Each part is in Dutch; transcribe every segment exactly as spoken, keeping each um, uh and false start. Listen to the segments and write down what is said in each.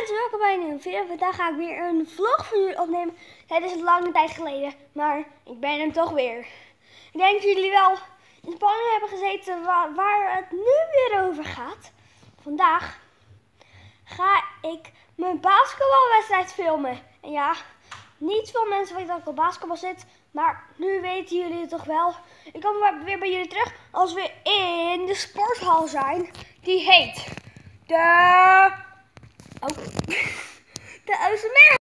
mensen, welkom bij een nieuwe video. Vandaag ga ik weer een vlog voor jullie opnemen. Het is een lange tijd geleden, maar ik ben er toch weer. Ik denk dat jullie wel in spanning hebben gezeten waar, waar het nu weer over gaat. Vandaag ga ik mijn basketbalwedstrijd filmen. En ja, niet veel mensen weten dat ik op basketbal zit, maar nu weten jullie het toch wel. Ik kom weer bij jullie terug als we in de sporthal zijn. Die heet de... Oh, de A S M R.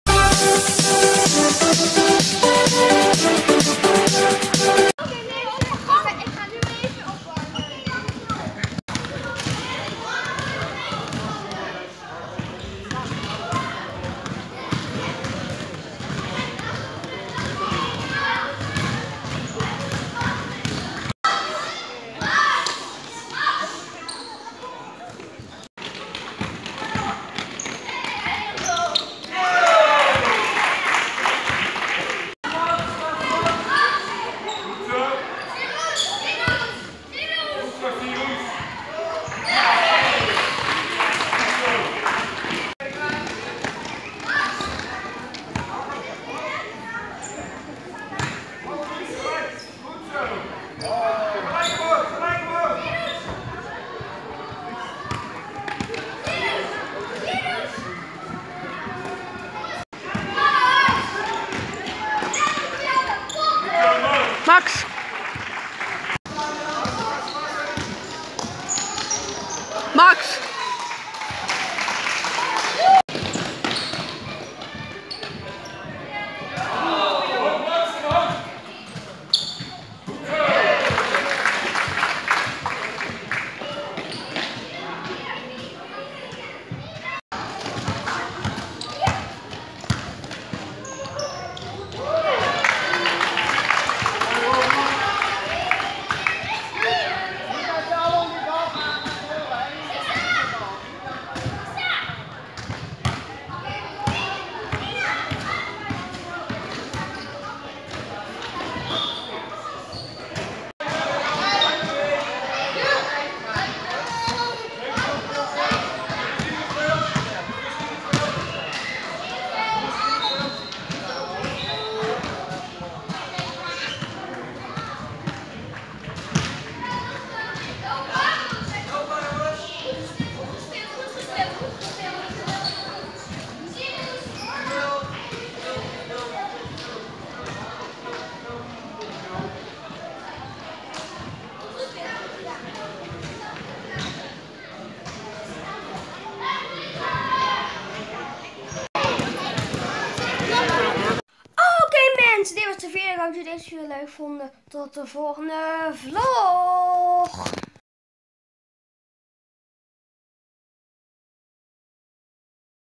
Oké, nee, ik ga nu even opwarmen. Max! Max! Dit was de video. Ik hoop dat jullie deze video leuk vonden. Tot de volgende vlog.